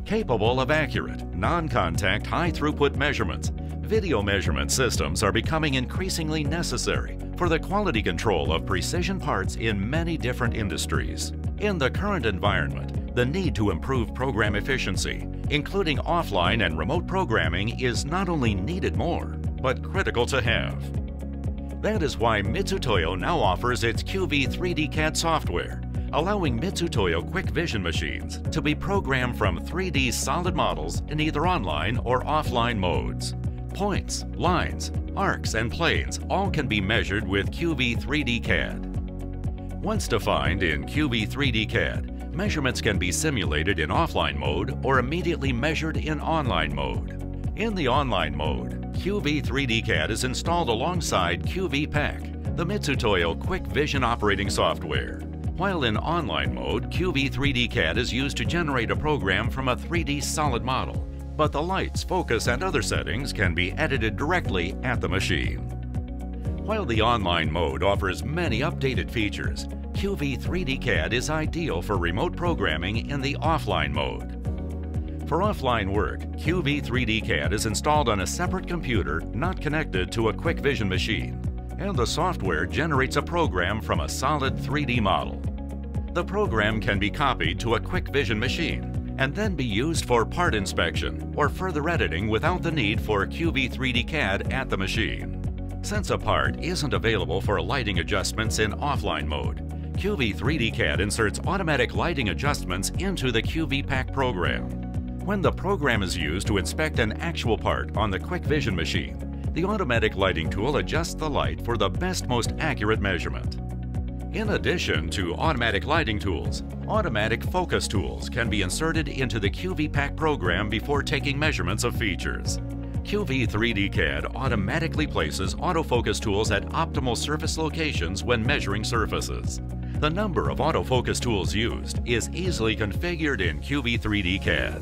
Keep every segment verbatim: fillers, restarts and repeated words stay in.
Capable of accurate, non-contact, high-throughput measurements, video measurement systems are becoming increasingly necessary for the quality control of precision parts in many different industries. In the current environment, the need to improve program efficiency, including offline and remote programming, is not only needed more, but critical to have. That is why Mitutoyo now offers its Q V three D C A D software, allowing Mitutoyo Quick Vision machines to be programmed from three D solid models in either online or offline modes. Points, lines, arcs, and planes all can be measured with Q V three D C A D. Once defined in Q V three D C A D, measurements can be simulated in offline mode or immediately measured in online mode. In the online mode, Q V three D C A D is installed alongside Q V Pack, the Mitutoyo Quick Vision operating software. While in online mode, Q V three D C A D is used to generate a program from a three D solid model, but the lights, focus, and other settings can be edited directly at the machine. While the online mode offers many updated features, Q V three D C A D is ideal for remote programming in the offline mode. For offline work, Q V three D C A D is installed on a separate computer not connected to a Quick Vision machine, and the software generates a program from a solid three D model. The program can be copied to a Quick Vision machine and then be used for part inspection or further editing without the need for Q V three D C A D at the machine. Since a part isn't available for lighting adjustments in offline mode, Q V three D C A D inserts automatic lighting adjustments into the Q V Pack program. When the program is used to inspect an actual part on the Quick Vision machine, the automatic lighting tool adjusts the light for the best, most accurate measurement. In addition to automatic lighting tools, automatic focus tools can be inserted into the Q V Pack program before taking measurements of features. Q V three D C A D automatically places autofocus tools at optimal surface locations when measuring surfaces. The number of autofocus tools used is easily configured in Q V three D C A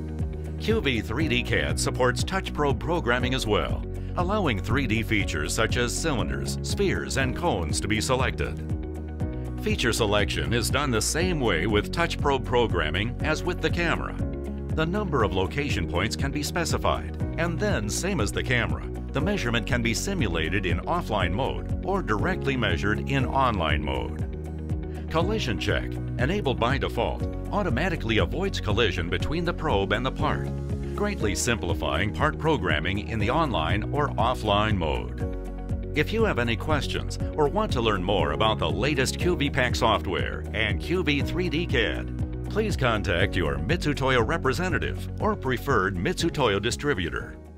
D. Q V three D C A D supports touch probe programming as well, allowing three D features such as cylinders, spheres, and cones to be selected. Feature selection is done the same way with touch probe programming as with the camera. The number of location points can be specified, and then, same as the camera, the measurement can be simulated in offline mode or directly measured in online mode. Collision check, enabled by default, automatically avoids collision between the probe and the part, greatly simplifying part programming in the online or offline mode. If you have any questions or want to learn more about the latest Q V Pack software and Q V three D C A D, please contact your Mitutoyo representative or preferred Mitutoyo distributor.